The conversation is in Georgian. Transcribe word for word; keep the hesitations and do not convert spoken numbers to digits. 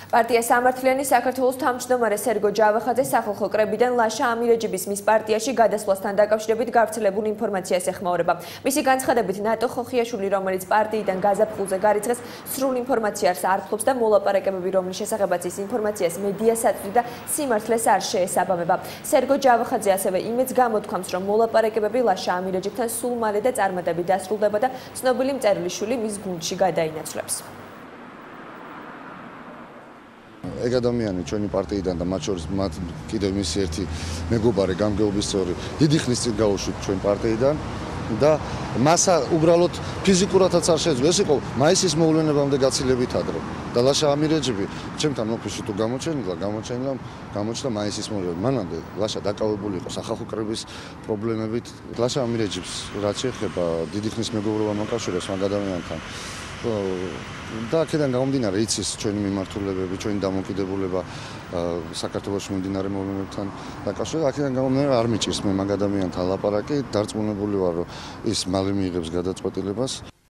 პარტია სამართლიანი საქართველოს თავმჯდომარე სერგო ჯავახაძე სახალხო კრებიდან ლაშა ამირეჯიბის მის პარტიაში გადასვლასთან დაკავშირებით გავრცელებულ ინფორმაციას ეხმაურება. მისი განცხადებით, ნატო ხოხიაშვილი, რომელიც პარტიიდან გაზაფხულზე გარიცხეს, სრულ ინფორმაციას არ ფლობს და მოლაპარაკებები, რომლის შესახებაც ის ინფორმაციას მედიას აწვდიდა, სიმართლეს არ შეესაბამება. სერგო ჯავახაძე ასევე იმედს გამოთქვამს, რომ მოლაპარაკებები ლაშა ამირეჯიბთან სულ მალე და წარმატებით დასრულდება და ცნობილი მწერლიშვილი მის გუნდში გადაინაცვლებს. ეგ ადამიანი ჩვენი პარტიიდან და მათ შორის მათ კიდევ მისი ერთი მეგობარი გამგეობის წევრი დიდი ხნის წინ გაუშვით ჩვენ პარტიიდან და მასა უბრალოდ ფიზიკურადაც არ შეეძლო. ეს იყო მაისის მოვლენებამდე გაცილებით ადრე. და ლაშა ამირეჯიბი ჩემთან ოფისში თუ გამოჩენილა, გამოჩენილა, გამოჩნდა მაისის მოვლენები. მანამდე ლაშა დაკავებული იყო სახალხო კრების პრობლემებით. ლაშა ამირეჯიბს რაც შეეხება დიდი ხნის მეგობრობა მოკავშირეს მაგ ადამიანთან. და აქედან გამომდინარე იცის ჩვენი მიმართულებები, ჩვენი დამოკიდებულება საქართველოს მიმდინარე მოვლენებთან დაკავშირებით. აქედან გამომდინარე არ მიჭირს მე მაგ ადამიანთან ლაპარაკი, დარწმუნებული ვარ, რომ ის მალე მიიღებს გადაწყვეტილებას.